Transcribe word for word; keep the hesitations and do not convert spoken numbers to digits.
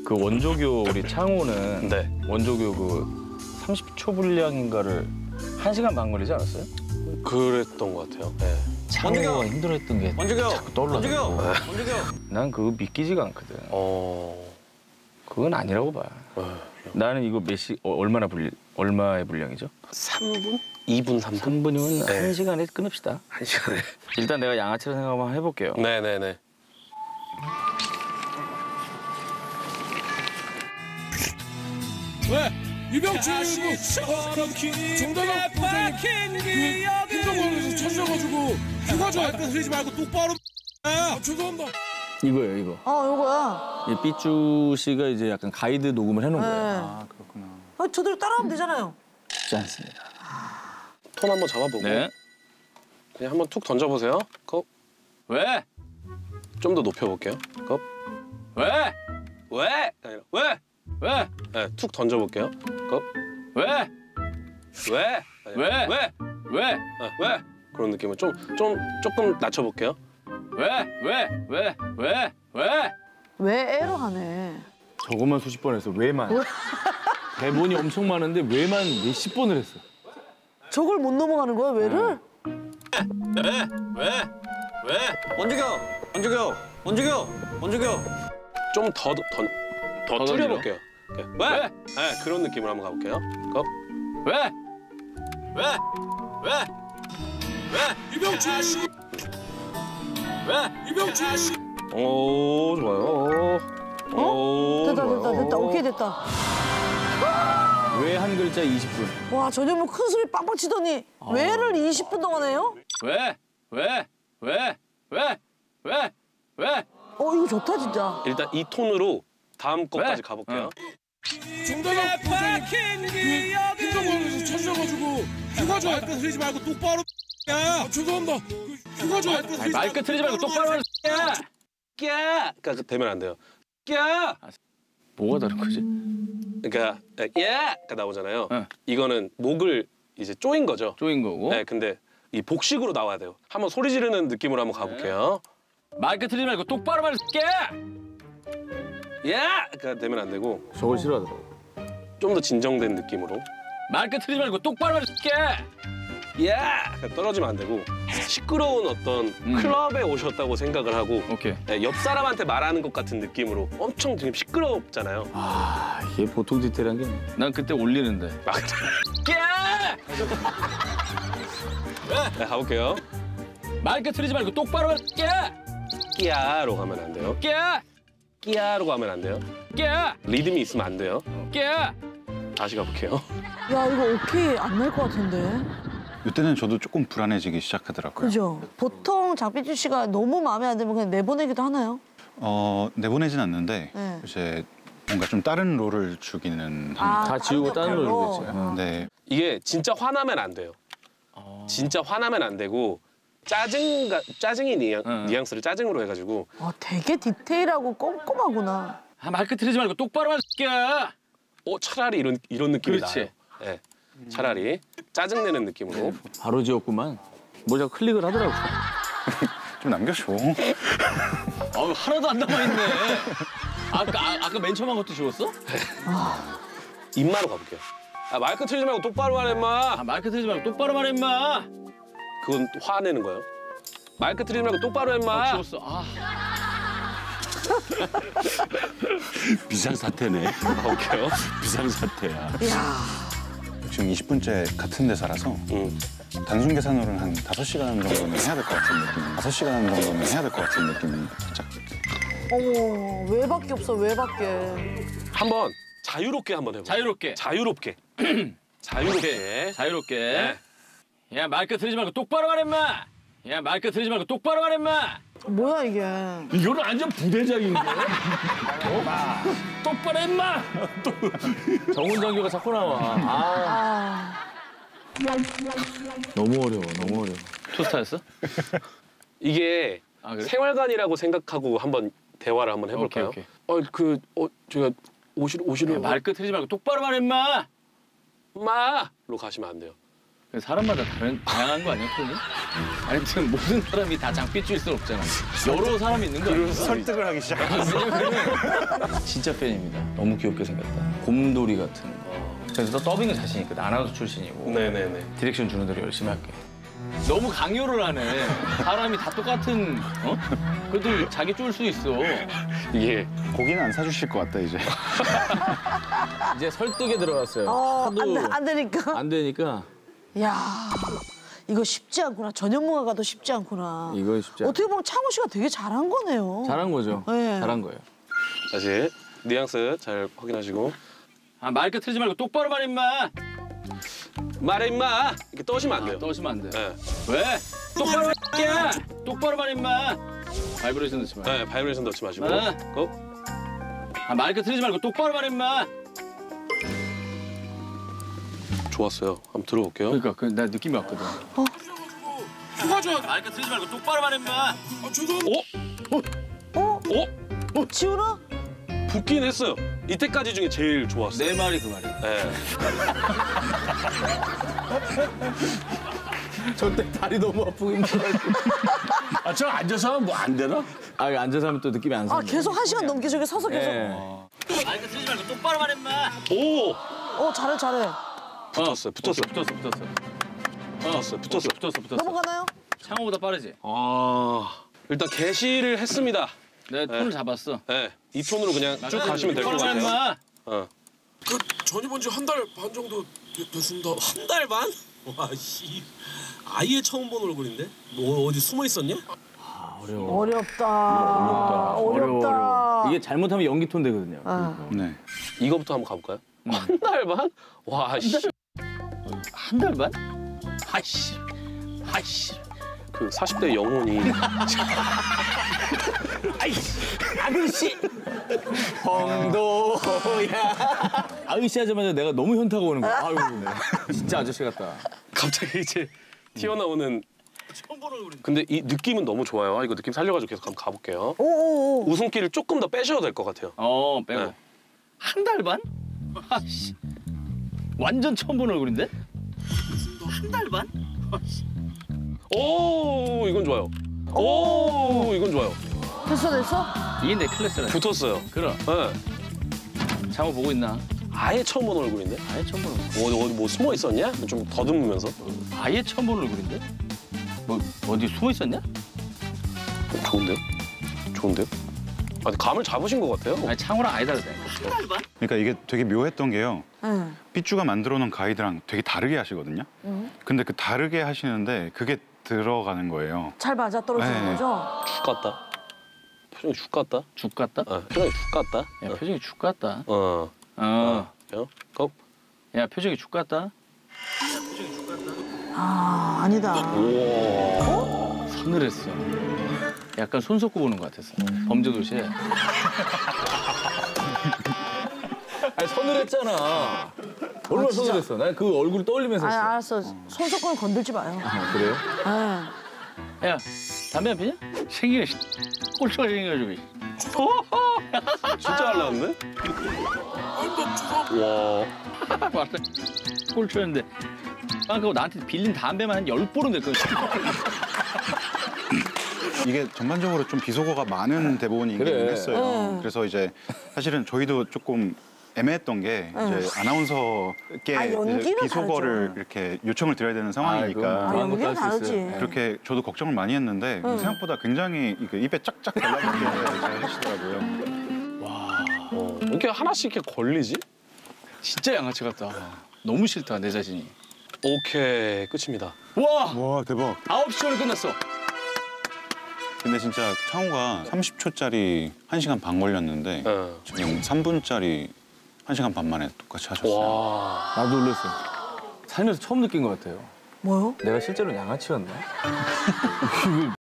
그 원조교 우리 창호는 네. 원조교 그 삼십 초 분량인가를 한 시간 반 걸리지 않았어요? 그랬던 것 같아요. 네. 창호가 힘들어했던 게 원조교! 자꾸 떠올라서. 원조교! 난 그거 믿기지가 않거든. 어. 그건 아니라고 봐. 네. 나는 이거 몇 시, 어, 얼마나 분량, 얼마의 분량이죠? 삼 분? 이 분, 삼 분? 삼 분이면 네. 한 시간에 끊읍시다. 한 시간에. 일단 내가 양아치로 생각 한번 해볼게요. 네네네. 왜? 이병철 그 정다경 부장님 그 행정관에서 찾으셔가지고 휴가 좀 할까 흘리지 말고 똑바로 아, 죄송합니다. 이거예요, 이거. 어, 요거야. 이 삐쭈 씨가 이제 약간 가이드 녹음을 해놓은 네. 거예요. 아, 그렇구나. 아, 저대로 따라하면 되잖아요. 쉽지 않습니다. 톤 한번 잡아보고. 네. 그냥 한번 툭 던져보세요. 컵. 왜? 좀 더 높여볼게요. 컵. 왜? 왜? 아니라 왜? 왜? 네, 툭 던져볼게요. 컵. 왜? 왜? 아니라 왜? 왜? 왜? 네, 왜? 그런 느낌을 좀, 좀 조금 낮춰볼게요. 왜? 왜? 왜? 왜? 왜? 왜 애로 하네. 저것만 수십 번 했어. 왜만. 대본이 엄청 많은데 왜만 몇십 번을 했어. 저걸 못 넘어가는 거야, 왜를? 왜? 왜? 왜? 원조교! 원조교! 원조교! 원조교! 좀 더, 더, 더, 더 더 줄여볼게요. 네. 왜? 왜? 네, 그런 느낌으로 한번 가볼게요. 컵. 왜? 왜? 왜? 왜? 이병철 왜? 이병철 오, 좋아요. 어? 오, 됐다, 좋아요. 됐다, 됐다. 오케이, 됐다. 왜 한 글자 이십 분? 와, 전혀 뭐 큰 소리 빵빵 치더니 왜를 이십 분 동안 해요? 왜? 왜? 왜? 왜? 왜? 왜? 어, 이거 좋다, 진짜. 일단 이 톤으로 다음 것까지 왜? 가볼게요. 정다경 부장님 그 행정관에서 찾으셔가지고 휴가 좀 할까 흘리지 말고 똑바로 아, 죄송합니다. 그 휴가 좀 할까 흘리지 말 끝트리지 말고 똑바로 하는 야! 야! 그러니까 되면 안 돼요. 야! 뭐가 다른 거지? 그러니까 야가 나오잖아요. 네. 이거는 목을 이제 쪼인 거죠. 쪼인 거고. 네, 근데 이 복식으로 나와야 돼요. 한번 소리 지르는 느낌으로 한번 가볼게요. 말 끝트리지 말고 똑바로 말해. 야가 되면 안 되고 저걸 싫어하더라고. 좀 더 진정된 느낌으로 말 끝트리지 말고 똑바로 말해. 야가 떨어지면 안 되고 시끄러운 어떤 음. 클럽에 오셨다고 생각을 하고 오케이. 네, 옆 사람한테 말하는 것 같은 느낌으로 엄청 지금 시끄럽잖아요. 아, 이게 보통 디테일한 게. 난 그때 올리는데. 막 야! 네, 가볼게요. 말 끝트리지 말고 똑바로 말해. 끼야로 가면 안 돼요. 야! 끼야로 가면 안 돼요. 야! 리듬이 있으면 안 돼요. 야! 다시 가볼게요. 야, 이거 오케이 안 날 것 같은데. 이때는 저도 조금 불안해지기 시작하더라고요. 그죠? 보통 장삐쭈 씨가 너무 마음에 안 들면 그냥 내보내기도 하나요? 어, 내보내진 않는데 네. 이제 뭔가 좀 다른 롤을 주기는 합니다. 아, 다 지우고 다른 역할로. 걸 주겠지. 어. 네. 이게 진짜 화나면 안 돼요. 진짜 화나면 안 되고 짜증가 짜증이 뉘앙, 응. 뉘앙스를 짜증으로 해가지고 어, 되게 디테일하고 꼼꼼하구나. 아, 말 끝트리지 말고 똑바로 말해. 어 차라리 이런 이런 느낌이 그렇지. 나요. 네. 차라리 짜증 내는 느낌으로. 바로 지웠구만. 뭐 자꾸 클릭을 하더라고. 좀 남겨줘. 아, 하나도 안 남아있네. 아까, 아, 아까 맨 처음 한 것도 지웠어? 입마로 가볼게요. 아, 마이크 틀지 말고 똑바로 하래 임마. 아, 말 끝트리지 말고 똑바로 말해, 임마. 그건 화내는 거예요. 마이크 틀지 말고 똑바로 해 임마. 아, 지웠어. 아. 비상사태네. 가볼게요. 비상사태야. 지금 이십 분째 같은 데살아서 음. 단순 계산으로는 한 다섯 시간 정도는 해야 될 것 같은 느낌. 다섯 시간 정도는 해야 될 것 같은 느낌이 살짝. 어머, 왜밖에 없어, 왜밖에. 한번 자유롭게 한번 해볼게요. 자유롭게. 자유롭게. 자유롭게. 자유롭게. 야, 말 끝트리지 말고 똑바로 말해, 임마. 야, 말 끝트리지 말고 똑바로 말해, 임마. 뭐야, 이게. 이거는 완전 부대장인데. 어? 똑바로 임마. 정훈장교가 자꾸 나와. 아, 아, 너무 어려워, 너무 어려워. 투스타였어? 이게 아, 그래? 생활관이라고 생각하고 한번 대화를 한번 해볼까요? 오케이, 어, 그, 어, 제가 오시로, 오시로. 야, 말 끝트리지 말고 똑바로 말해, 임마. 마로 가시면 안 돼요. 사람마다 다른 다양한 거 아니야, 톤이? 아니, 지금 모든 사람이 다 장삐쭈일 순 없잖아. 여러 사람이 있는 거 아니야? 설득을 하기 시작했어. 왜냐면은 진짜 팬입니다. 너무 귀엽게 생겼다. 곰돌이 같은 거. 그래서 더빙은 자신 있거든. 아나운서 출신이고. 네네네. 디렉션 주는 대로 열심히 할게. 너무 강요를 하네. 사람이 다 똑같은, 어? 그래도 자기 쫄 수 있어. 이게 고기는 안 사주실 것 같다 이제. 이제 설득에 들어갔어요. 어, 하도 안, 돼- 안 되니까. 안 되니까. 야, 이거 쉽지 않구나. 전현무가도 쉽지 않구나. 이거 쉽지 않- 어떻게 보면 창호 씨가 되게 잘한 거네요. 잘한 거죠. 네. 잘한 거예요. 다시 뉘앙스 잘 확인하시고. 아, 마이크 틀지 말고 똑바로 말해, 임마. 말해 임마. 이렇게 떠시면 안 돼요. 떠시면 안 돼. 네. 왜? 똑바로 말해. 똑바로 말해, 임마. 바이브레이션 넣지 마. 네, 바이브레이션 넣지 마시고. 네. 고. 아, 마이크 틀지 말고 똑바로 말해, 임마. 좋았어요. 한번 들어볼게요. 그러니까 그, 나 느낌이 왔거든. 휴가 전. 마이크 틀지 말고 똑바로 말해, 임마. 아, 죄송. 어? 어? 어? 지훈아? 붙긴 했어요. 이때까지 중에 제일 좋았어요. 내 말이 그 말이야. 네. 저때 다리 너무 아프고 힘들어. 아, 저 앉아서 하면 뭐 안 되나? 아, 앉아서 하면 또 느낌이 안 아, 산다. 계속 한 시간 넘게 저기 서서 계속. 예. 마이크 틀지 말고 똑바로 말해, 임마. 오! 어, 잘해, 잘해. 붙었어요. 붙었어. 붙었어, 붙었어. 붙었어. 붙었어. 붙었어, 붙었어. 넘어가나요? 창호보다 빠르지? 아, 일단 게시를 했습니다. 내가 톤을 잡았어. 네, 이 톤으로 그냥 쭉 가시면 될 것 똑바로 말해, 같아요. 임마. 어. 그 전이 본지 한 달 반 정도 됐- 됐습니다. 한 달 반? 와 씨. 아예 처음 본 얼굴인데? 너 어디 숨어 있었냐? 어렵다. 어렵다. 어려워. 이게 잘못하면 연기 톤 되거든요. 아. 네. 이거부터 한번 가볼까요? 한 달 반? 와, 씨. 한 달 반? 하이씨. 하이씨. 그 사십 대 영혼이. 아저씨. 홍도야. 아저씨 하자마자 내가 너무 현타가 오는 거야. 아유, 네. 진짜 아저씨 같다. 갑자기 이제 튀어나오는. 근데 이 느낌은 너무 좋아요. 이거 느낌 살려가지고 계속 한번 가볼게요. 오오오. 웃음기를 조금 더 빼셔도 될 것 같아요. 어, 빼고. 네. 한 달 반? 아씨. 완전 처음 본 얼굴인데? 한 달 반? 오, 이건 좋아요. 오, 이건 좋아요. 됐어, 됐어? 이게 내 클래스라. 붙었어요. 그럼. 네. 창호 보고 있나? 아예 처음 본 얼굴인데? 아예 처음 본 얼굴. 어디 어디 뭐 숨어 있었냐? 좀 더듬으면서. 아예 처음 본 얼굴인데? 뭐 어디 숨어 있었냐? 좋은데요? 좋은데요? 아니 감을 잡으신 것 같아요. 아니 창호랑 아예 다르다. 그러니까 이게 되게 묘했던 게요. 응. 삐쭈가 만들어 놓은 가이드랑 되게 다르게 하시거든요. 근데 그 다르게 하시는데 그게 들어가는 거예요. 잘 맞아 떨어지는 네. 거죠? 죽 같다. 표정이 죽 같다. 죽 같다? 어, 표정이 죽 같다. 야 표정이 죽 같다. 어. 어. 어. 고. 야 표정이 죽 같다. 아, 아니다. 우와. 서늘했어. 약간 손 섞고 보는 것 같았어. 범죄도시에. 아니 서늘했잖아. 얼마나 서늘했어. 난 그 얼굴 떠올리면서 아, 했어. 알았어. 손석구는 건들지 마요. 아, 그래요? 네. 야 담배 안 피냐? 생기네. 꼴초가 생겨가지고. 진짜 할라는데? 와. 맞아. 꼴초였는데. 아 그거 나한테 빌린 담배만 한 열 볼은 됐거든. 이게 전반적으로 좀 비속어가 많은 대본이긴 그래. 했어요. 네. 그래서 이제 사실은 저희도 조금 애매했던 게 이제 아나운서께 아, 연기는 이제 비속어를 다르죠. 이렇게 요청을 드려야 되는 아, 상황이니까 그건 연기는 것도 할수 다르지. 있어요. 그렇게 저도 걱정을 많이 했는데 생각보다 굉장히 이게 입에 짝짝 달라붙게 잘 하시더라고요. 어. 이렇게 하나씩 이렇게 걸리지? 진짜 양아치 같다. 너무 싫다 내 자신이. 오케이 끝입니다. 와 와 대박. 아홉 시 전에 끝났어. 근데 진짜 창호가 삼십 초짜리 한 시간 반 걸렸는데 네. 지금 삼 분짜리 한 시간 반 만에 똑같이 하셨어요. 와. 나도 놀랐어. 살면서 처음 느낀 것 같아요. 뭐요? 내가 실제로 양아치였나?